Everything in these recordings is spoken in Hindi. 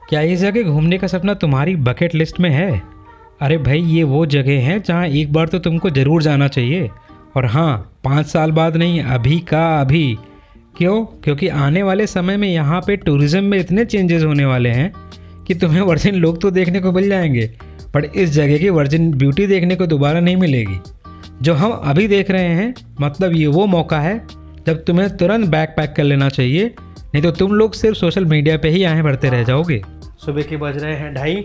क्या ये जगह घूमने का सपना तुम्हारी बकेट लिस्ट में है? अरे भाई, ये वो जगह है जहाँ एक बार तो तुमको ज़रूर जाना चाहिए। और हाँ, 5 साल बाद नहीं, अभी का अभी। क्यों? क्योंकि आने वाले समय में यहाँ पे टूरिज़्म में इतने चेंजेस होने वाले हैं कि तुम्हें वर्जिन लोग तो देखने को मिल जाएंगे, पर इस जगह की वर्जिन ब्यूटी देखने को दोबारा नहीं मिलेगी। जो हम अभी देख रहे हैं, मतलब ये वो मौका है जब तुम्हें तुरंत बैग पैक कर लेना चाहिए, नहीं तो तुम लोग सिर्फ सोशल मीडिया पे ही आए भरते रह जाओगे। सुबह के बज रहे हैं 2:30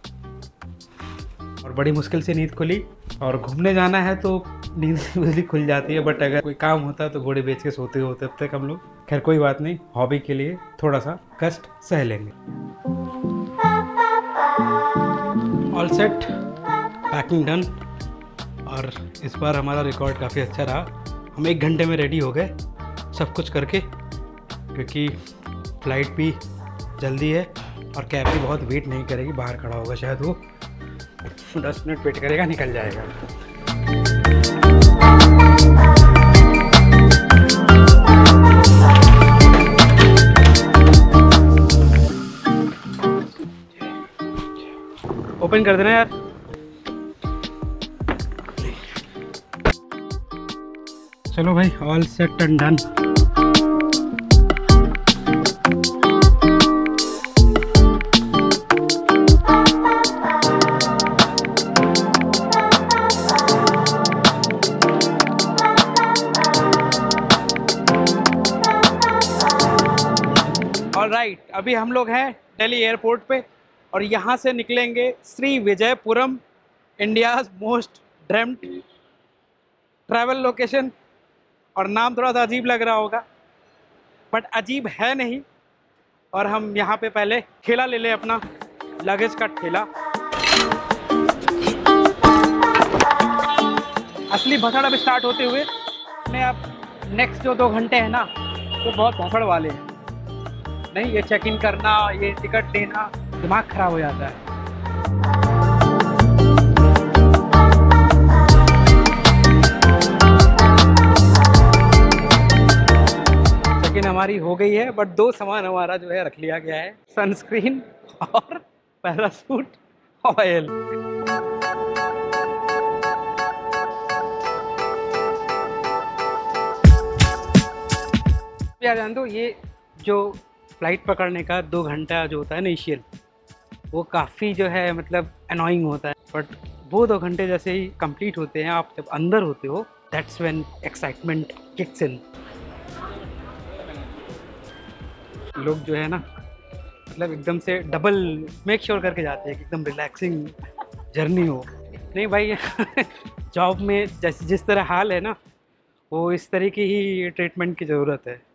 और बड़ी मुश्किल से नींद खुली। और घूमने जाना है तो नींद जल्दी खुल जाती है, बट अगर कोई काम होता तो घोड़े बेच के सोते होते अब तक हम लोग। खैर कोई बात नहीं, हॉबी के लिए थोड़ा सा कष्ट सह लेंगे। All set, packing done. और इस बार हमारा रिकॉर्ड काफ़ी अच्छा रहा। हम 1 घंटे में रेडी हो गए सब कुछ करके, क्योंकि फ़्लाइट भी जल्दी है और कैब भी बहुत वेट नहीं करेगी, बाहर खड़ा होगा शायद वो 10 मिनट वेट करेगा, निकल जाएगा। ओपन कर देना यार। चलो भाई, all set and done. Alright, अभी हम लोग हैं दिल्ली एयरपोर्ट पे और यहाँ से निकलेंगे Shri Vijayapuram, India's most dreamed travel location. और नाम थोड़ा सा अजीब लग रहा होगा, बट अजीब है नहीं। और हम यहाँ पे पहले ठेला ले लें, अपना लगेज का ठेला। असली भसड़ अब स्टार्ट होते हुए मैं अब नेक्स्ट जो 2 घंटे हैं ना, वो बहुत भसड़ वाले हैं। नहीं, ये चेक इन करना, ये टिकट लेना, दिमाग खराब हो जाता है। लेकिन हमारी हो गई है, बट 2 सामान हमारा जो है रख लिया गया है, सनस्क्रीन और पैराशूट ऑयल। यार जान दो, ये जो फ्लाइट पकड़ने का 2 घंटा जो होता है ना इनिशियल, वो काफ़ी जो है मतलब अनोइंग होता है, बट वो 2 घंटे जैसे ही कंप्लीट होते हैं, आप जब अंदर होते हो, that's when excitement kicks in. लोग जो है ना, मतलब एकदम से डबल मेक श्योर करके जाते हैं कि एकदम रिलैक्सिंग जर्नी हो। नहीं भाई जॉब में जिस तरह हाल है ना, वो इस तरह की ही ट्रीटमेंट की ज़रूरत है।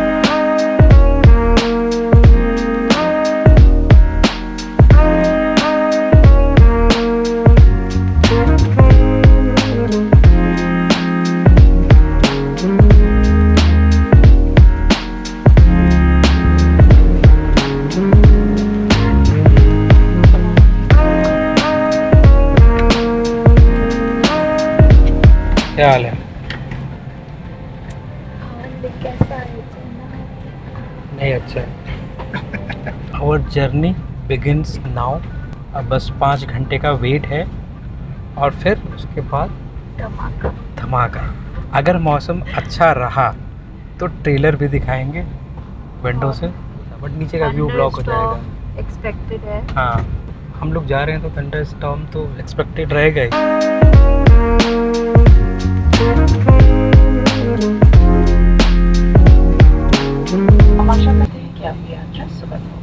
क्या हाल है? नहीं, अच्छा है। Our journey begins now. अब बस 5 घंटे का वेट है और फिर उसके बाद धमाका। अगर मौसम अच्छा रहा तो ट्रेलर भी दिखाएंगे विंडो से, बट नीचे का व्यू ब्लॉक हो जाएगा। एक्सपेक्टेड है। हाँ, हम लोग जा रहे हैं तो थंडर स्टॉर्म तो एक्सपेक्टेड रहेगा ही। आशा करते हैं कि आपकी यात्रा सुखद हो।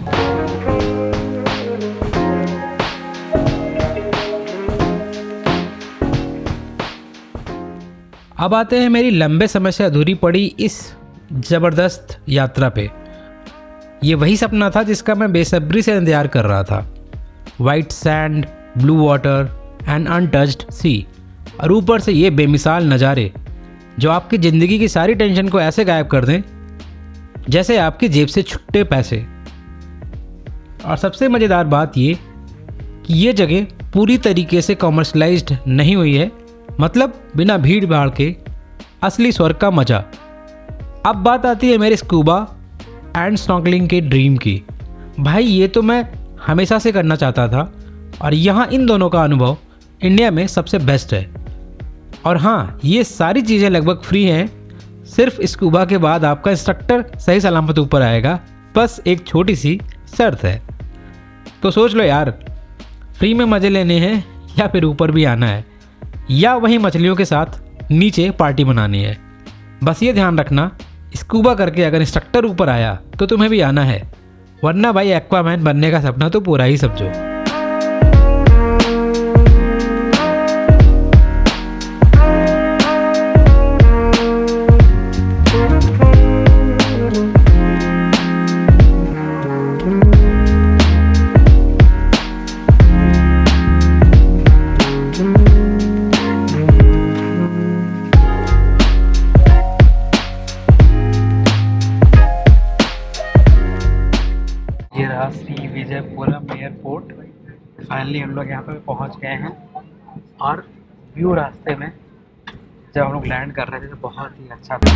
अब आते हैं मेरी लंबे समय से अधूरी पड़ी इस ज़बरदस्त यात्रा पे। ये वही सपना था जिसका मैं बेसब्री से इंतजार कर रहा था। White sand, blue water and untouched sea, और ऊपर से ये बेमिसाल नज़ारे जो आपकी ज़िंदगी की सारी टेंशन को ऐसे गायब कर दें जैसे आपकी जेब से छुट्टे पैसे। और सबसे मज़ेदार बात ये कि ये जगह पूरी तरीके से कॉमर्शलाइज्ड नहीं हुई है, मतलब बिना भीड़ भाड़ के असली स्वर्ग का मज़ा। अब बात आती है मेरे स्कूबा एंड स्नॉर्कलिंग के ड्रीम की। भाई ये तो मैं हमेशा से करना चाहता था और यहाँ इन दोनों का अनुभव इंडिया में सबसे बेस्ट है। और हाँ, ये सारी चीज़ें लगभग फ्री हैं, सिर्फ स्कूबा के बाद आपका इंस्ट्रक्टर सही सलामत ऊपर आएगा, बस एक छोटी सी शर्त है। तो सोच लो यार, फ्री में मज़े लेने हैं या फिर ऊपर भी आना है, या वहीं मछलियों के साथ नीचे पार्टी मनानी है। बस ये ध्यान रखना, स्कूबा करके अगर इंस्ट्रक्टर ऊपर आया तो तुम्हें भी आना है, वरना भाई एक्वामैन बनने का सपना तो पूरा ही समझो। श्री विजयपुरम एयरपोर्ट। फाइनली हम लोग यहाँ पे पहुँच गए हैं और व्यू रास्ते में जब हम लोग लैंड कर रहे थे तो बहुत ही अच्छा था।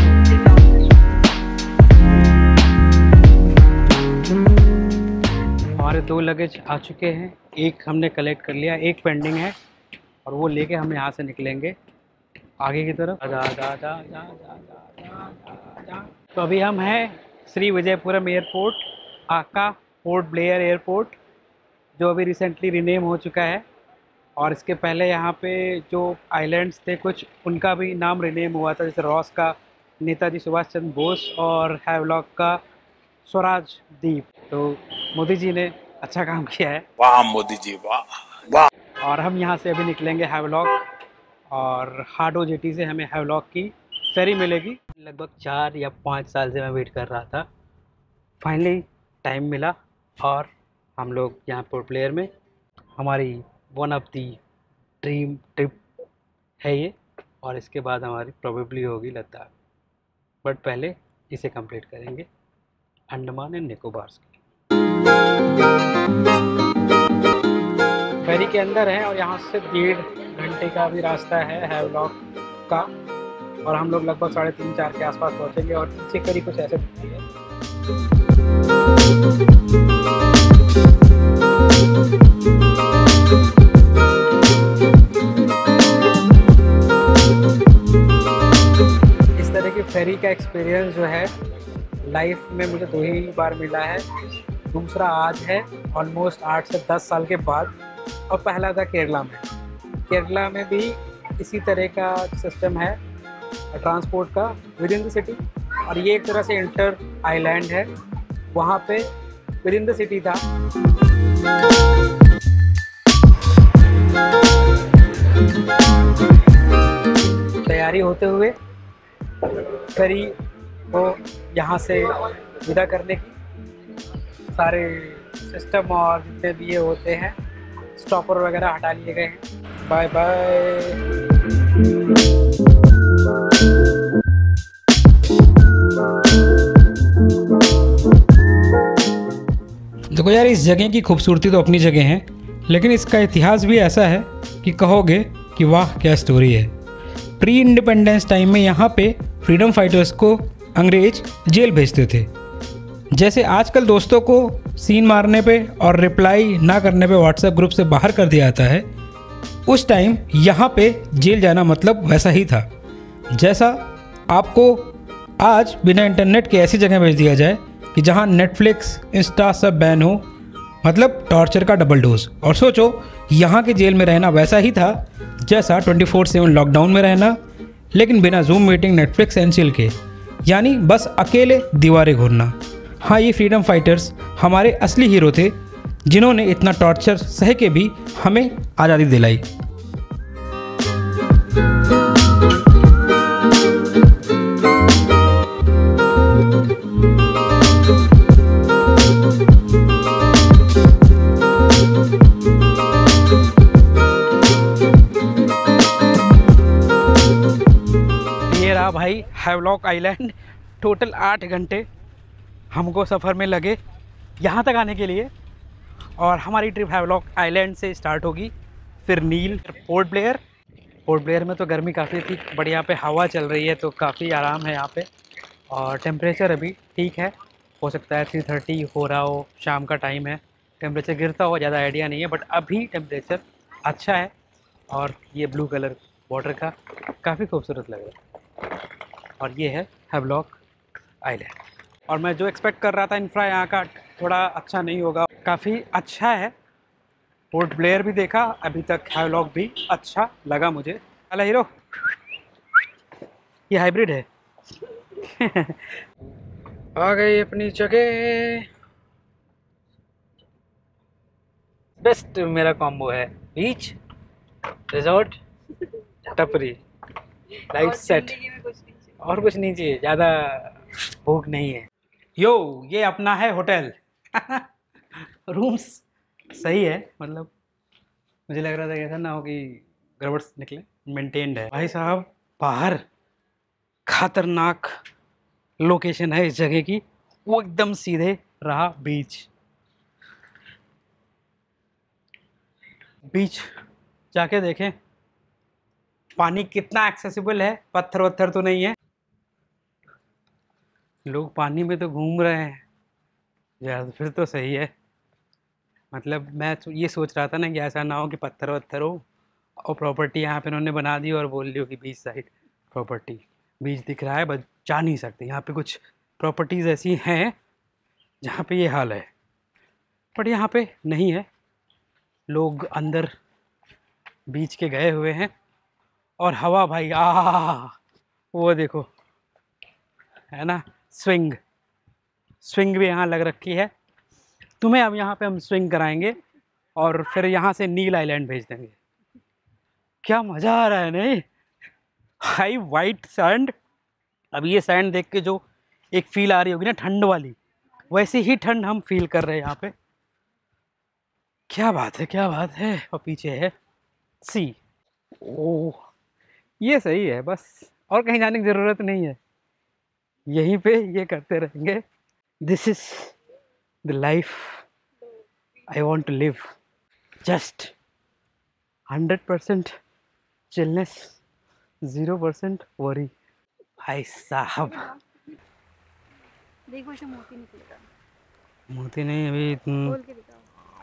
हमारे 2 लगेज आ चुके हैं, एक हमने कलेक्ट कर लिया, एक पेंडिंग है और वो लेके हम यहाँ से निकलेंगे आगे की तरफ। तो अभी हम हैं Shri Vijayapuram airport, aka Port Blair airport, जो अभी रिसेंटली रीनेम हो चुका है। और इसके पहले यहाँ पे जो आइलैंड्स थे कुछ, उनका भी नाम रीनेम हुआ था, जैसे रॉस का नेताजी सुभाष चंद्र बोस और हैवलॉक का स्वराज द्वीप। तो मोदी जी ने अच्छा काम किया है। वाह मोदी जी, वाह वाह। और हम यहाँ से अभी निकलेंगे हैवलॉक, और हाडो जेटी से हमें हैवलॉक की फेरी मिलेगी। लगभग 4 या 5 साल से मैं वेट कर रहा था, फाइनली टाइम मिला और हम लोग यहाँ पोर्ट ब्लेयर में, हमारी one of the dream trip है ये। और इसके बाद हमारी प्रोबेबली होगी लद्दाख, बट पहले इसे कंप्लीट करेंगे अंडमान एंड निकोबार्स की। फेरी के अंदर है और यहाँ से 1.5 घंटे का भी रास्ता है हैवलॉक का, और हम लोग लगभग 3:30-4 के आसपास पहुँचेंगे। और पीछे फेरी कुछ ऐसे दिखती है। इस तरह की फेरी का एक्सपीरियंस जो है लाइफ में मुझे 2 ही बार मिला है। दूसरा आज है ऑलमोस्ट 8 से 10 साल के बाद, और पहला था केरला में। केरला में भी इसी तरह का सिस्टम है ट्रांसपोर्ट का विद इन द सिटी, और ये एक तरह से इंटर आइलैंड है। वहाँ पे विद इन द सिटी था। तैयारी होते हुए फेरी को यहाँ से विदा करने की, सारे सिस्टम और जितने भी ये होते हैं स्टॉपर वगैरह हटा लिए गए हैं। Bye bye. देखो यार, इस जगह की खूबसूरती तो अपनी जगह है, लेकिन इसका इतिहास भी ऐसा है कि कहोगे कि वाह क्या स्टोरी है। प्री इंडिपेंडेंस टाइम में यहाँ पे फ्रीडम फाइटर्स को अंग्रेज जेल भेजते थे। जैसे आजकल दोस्तों को सीन मारने पे और रिप्लाई ना करने पे व्हाट्सएप ग्रुप से बाहर कर दिया जाता है, उस टाइम यहाँ पे जेल जाना मतलब वैसा ही था। जैसा आपको आज बिना इंटरनेट के ऐसी जगह भेज दिया जाए कि जहाँ नेटफ्लिक्स इंस्टा सब बैन हो, मतलब टॉर्चर का डबल डोज। और सोचो यहाँ के जेल में रहना वैसा ही था जैसा 24/7 लॉकडाउन में रहना, लेकिन बिना Zoom meeting, Netflix and chill के, यानी बस अकेले दीवारें घूरना। हाँ, ये फ्रीडम फाइटर्स हमारे असली हीरो थे, जिन्होंने इतना टॉर्चर सह के भी हमें आज़ादी दिलाई। भाई हैवलॉक आइलैंड, टोटल 8 घंटे हमको सफ़र में लगे यहाँ तक आने के लिए। और हमारी ट्रिप हैवलॉक आइलैंड से स्टार्ट होगी, फिर नील, फिर पोर्ट ब्लेयर। पोर्ट ब्लेयर में तो गर्मी काफ़ी थी, बढ़िया पे हवा चल रही है तो काफ़ी आराम है यहाँ पे। और टेम्परेचर अभी ठीक है, हो सकता है 3:30 हो रहा हो, शाम का टाइम है, टेम्परेचर गिरता हो, ज़्यादा आइडिया नहीं है, बट अभी टेम्परेचर अच्छा है। और ये ब्लू कलर बॉर्डर का काफ़ी खूबसूरत लग रहा है। और ये है हैवलॉक आइलैंड। और मैं जो एक्सपेक्ट कर रहा था इंफ्रा यहाँ का थोड़ा अच्छा नहीं होगा, काफ़ी अच्छा है। पोर्ट ब्लेयर भी देखा अभी तक, हैवलॉक भी अच्छा लगा मुझे। अला हीरो, ये हाइब्रिड है। आ गई अपनी जगह। बेस्ट मेरा कॉम्बो है, बीच, रिजॉर्ट, टपरी, लाइफ सेट। और कुछ नहीं चाहिए, ज़्यादा भूख नहीं है। यो, ये अपना है होटल। रूम्स सही है, मतलब मुझे लग रहा था ऐसा ना हो कि गड़बड़ निकले, मेंटेन्ड है भाई साहब। बाहर खतरनाक लोकेशन है इस जगह की, वो एकदम सीधे रहा बीच। बीच जाके देखें पानी कितना एक्सेसिबल है, पत्थर वत्थर तो नहीं है। लोग पानी में तो घूम रहे हैं यार, फिर तो सही है। मतलब मैं तो ये सोच रहा था ना कि ऐसा ना हो कि पत्थर वत्थर हो और प्रॉपर्टी यहाँ पे उन्होंने बना दी और बोल लियो कि बीच साइड प्रॉपर्टी। बीच दिख रहा है बस जा नहीं सकते। यहाँ पे कुछ प्रॉपर्टीज़ ऐसी हैं जहाँ पे ये हाल है, बट यहाँ पे नहीं है। लोग अंदर बीच के गए हुए हैं और हवा भाई वो देखो, है ना, स्विंग भी यहाँ लग रखी है। तुम्हें अब यहाँ पे हम स्विंग कराएंगे और फिर यहाँ से नील आइलैंड भेज देंगे। क्या मज़ा आ रहा है नहीं? Hi white sand. अब ये सैंड देख के जो एक फील आ रही होगी ना ठंड वाली, वैसे ही ठंड हम फील कर रहे हैं यहाँ पे। क्या बात है, क्या बात है। और पीछे है सी। ओह, ये सही है, बस और कहीं जाने की ज़रूरत नहीं है, यहीं पे ये करते रहेंगे। This is the life I want to live. Just 100% chillness, 0% worry. भाई साहब, देखो इसे मोती निकलेगा। मोती नहीं अभी खोल के दिखाओ।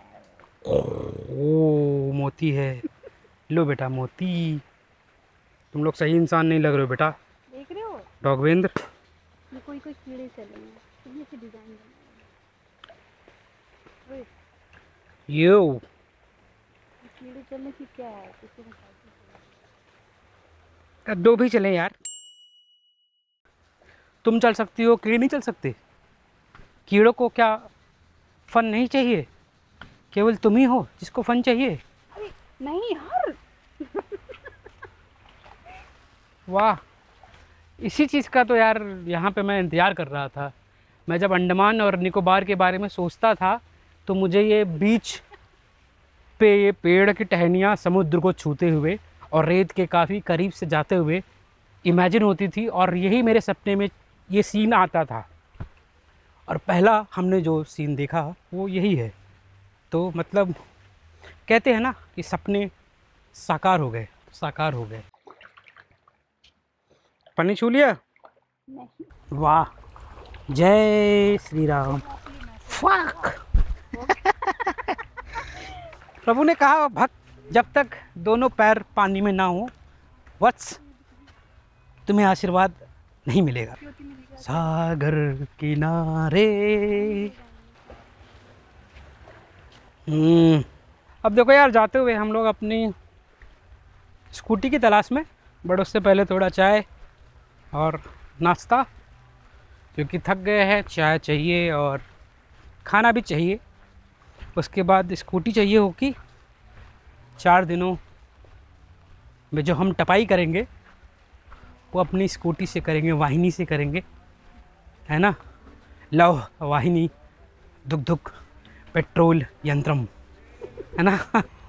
ओ मोती है। लो बेटा मोती। तुम लोग सही इंसान नहीं लग रहे हो बेटा। देख रहे हो, डॉगवेंद्र, ये कोई कोई कीड़े चले हैं, कितने से डिजाइन बनाए हैं। यो कीड़े चलने की क्या है, किसी ने दो भी चले यार। तुम चल सकती हो, कीड़े नहीं चल सकते? कीड़ों को क्या फन नहीं चाहिए? केवल तुम ही हो जिसको फन चाहिए। अरे नहीं यार। वाह, इसी चीज़ का तो यार यहाँ पे मैं इंतज़ार कर रहा था। मैं जब अंडमान और निकोबार के बारे में सोचता था तो मुझे ये बीच पे ये पेड़ की टहनियाँ समुद्र को छूते हुए और रेत के काफ़ी करीब से जाते हुए इमेजिन होती थी, और यही मेरे सपने में ये सीन आता था। और पहला हमने जो सीन देखा वो यही है। तो मतलब कहते हैं ना कि सपने साकार हो गए, साकार हो गए। पानी छू लिया? नहीं। वाह, जय श्री राम। फक। प्रभु ने कहा भक्त जब तक दोनों पैर पानी में ना हो वत्स तुम्हें आशीर्वाद नहीं मिलेगा। सागर किनारे। अब देखो यार, जाते हुए हम लोग अपनी स्कूटी की तलाश में, बट उससे पहले थोड़ा चाय और नाश्ता, क्योंकि थक गए हैं। चाय चाहिए और खाना भी चाहिए। उसके बाद स्कूटी चाहिए होगी। 4 दिनों में जो हम टपाई करेंगे वो अपनी स्कूटी से करेंगे, वाहिनी से करेंगे, है ना। लव वाहिनी दुख दुख पेट्रोल यंत्रम, है ना।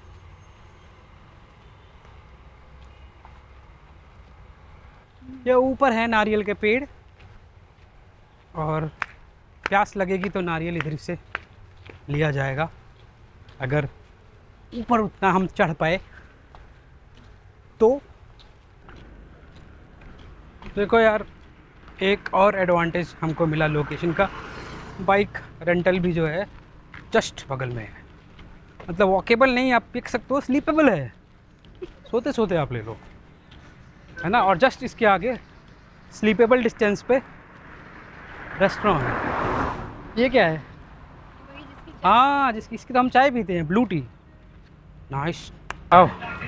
ये ऊपर है नारियल के पेड़, और प्यास लगेगी तो नारियल इधर से लिया जाएगा, अगर ऊपर उतना हम चढ़ पाए तो। देखो यार, एक और एडवांटेज हमको मिला लोकेशन का, बाइक रेंटल भी जो है जस्ट बगल में है, मतलब वॉकेबल नहीं आप पिक सकते हो, स्लीपेबल है, सोते सोते आप ले लो, है ना। और जस्ट इसके आगे स्लीपेबल डिस्टेंस पे रेस्टोरेंट है। ये क्या है? हाँ, इसकी तो हम चाय पीते हैं, ब्लू टी। नाइस। आओ।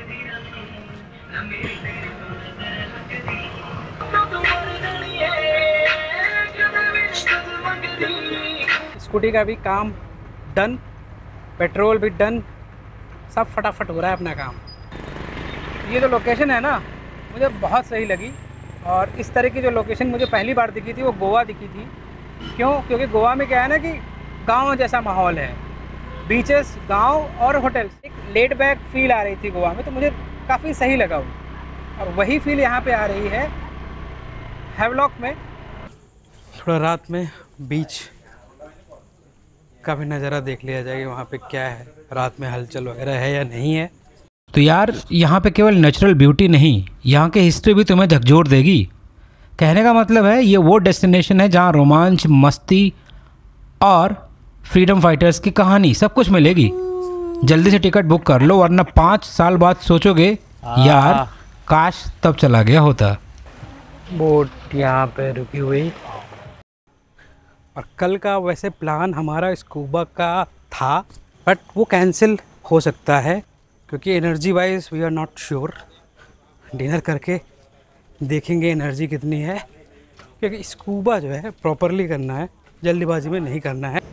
स्कूटी का भी काम डन, पेट्रोल भी डन, सब फटाफट हो रहा है अपना काम। ये जो लोकेशन है ना मुझे बहुत सही लगी, और इस तरह की जो लोकेशन मुझे पहली बार दिखी थी वो गोवा दिखी थी। क्यों? क्योंकि गोवा में क्या है ना कि गांव जैसा माहौल है, बीचेस, गांव और होटल्स, एक लेड बैक फील आ रही थी गोवा में, तो मुझे काफ़ी सही लगा वो। और वही फील यहाँ पे आ रही है हैवलॉक में। थोड़ा रात में बीच का भी नज़ारा देख लिया जाएगा, वहाँ पे क्या है, रात में हलचल वगैरह है या नहीं है। तो यार यहाँ पे केवल नेचुरल ब्यूटी नहीं, यहाँ की हिस्ट्री भी तुम्हें झकझोर देगी। कहने का मतलब है ये वो डेस्टिनेशन है जहाँ रोमांच, मस्ती और फ्रीडम फाइटर्स की कहानी सब कुछ मिलेगी। जल्दी से टिकट बुक कर लो, वरना 5 साल बाद सोचोगे यार काश तब चला गया होता। बोट यहाँ पे रुकी हुई। और कल का वैसे प्लान हमारा स्कूबा का था, बट वो कैंसिल हो सकता है क्योंकि energy wise we are not sure. Dinner करके देखेंगे एनर्जी कितनी है, क्योंकि स्कूबा जो है प्रॉपरली करना है, जल्दीबाजी में नहीं करना है।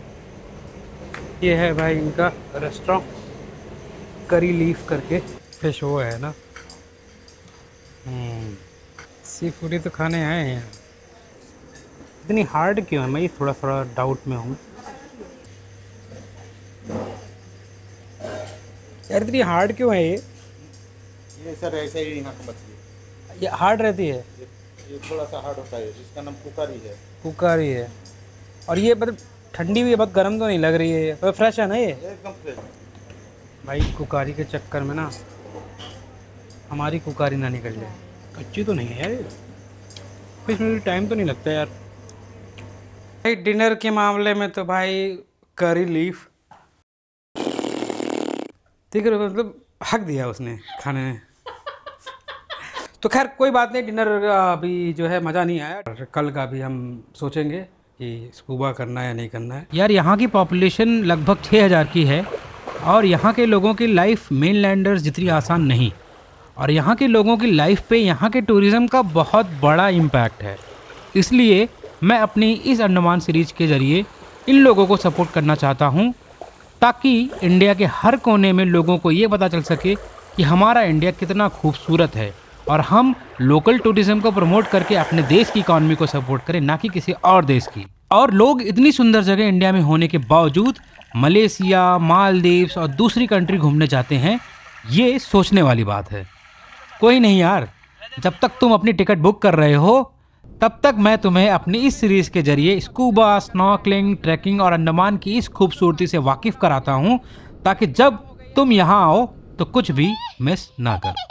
ये है भाई इनका रेस्टोरेंट, करी लीफ करके, फिश वो है ना। सी फूड ही तो खाने आए हैं। इतनी हार्ड क्यों है? मैं थोड़ा थोड़ा डाउट में हूँ यार, इतनी हार्ड क्यों है ये सर ऐसे ही यहाँ की मछली है। ये हार्ड रहती है? ये थोड़ा सा हार्ड होता है, जिसका नाम कुकारी है। कुकारी है। और ये मतलब ठंडी हुई है, बहुत गर्म तो नहीं लग रही है, तो फ्रेश है ना ये? एकदम फ्रेश। भाई कुकारी के चक्कर में ना हमारी कुकारी ना निकल जाए। कच्ची तो नहीं है यार, इसमें टाइम तो नहीं लगता यार। भाई डिनर के मामले में तो भाई करी लीफ ठीक है, मतलब हक दिया उसने खाने में। तो खैर कोई बात नहीं, डिनर अभी जो है मज़ा नहीं आया। कल का भी हम सोचेंगे कि स्कूबा करना है या नहीं करना है। यार यहाँ की पॉपुलेशन लगभग 6000 की है, और यहाँ के लोगों की लाइफ मेनलैंडर्स जितनी आसान नहीं, और यहाँ के लोगों की लाइफ पे यहाँ के टूरिज़्म का बहुत बड़ा इम्पैक्ट है। इसलिए मैं अपनी इस अंडमान सीरीज के ज़रिए इन लोगों को सपोर्ट करना चाहता हूँ, ताकि इंडिया के हर कोने में लोगों को ये पता चल सके कि हमारा इंडिया कितना खूबसूरत है, और हम लोकल टूरिज़्म को प्रमोट करके अपने देश की इकॉनमी को सपोर्ट करें, ना कि किसी और देश की। और लोग इतनी सुंदर जगह इंडिया में होने के बावजूद मलेशिया, मालदीव्स और दूसरी कंट्री घूमने जाते हैं, ये सोचने वाली बात है। कोई नहीं यार, जब तक तुम अपनी टिकट बुक कर रहे हो तब तक मैं तुम्हें अपनी इस सीरीज़ के जरिए स्कूबा, स्नॉर्कलिंग, ट्रैकिंग और अंडमान की इस खूबसूरती से वाकिफ़ कराता हूँ, ताकि जब तुम यहाँ आओ तो कुछ भी मिस ना करो।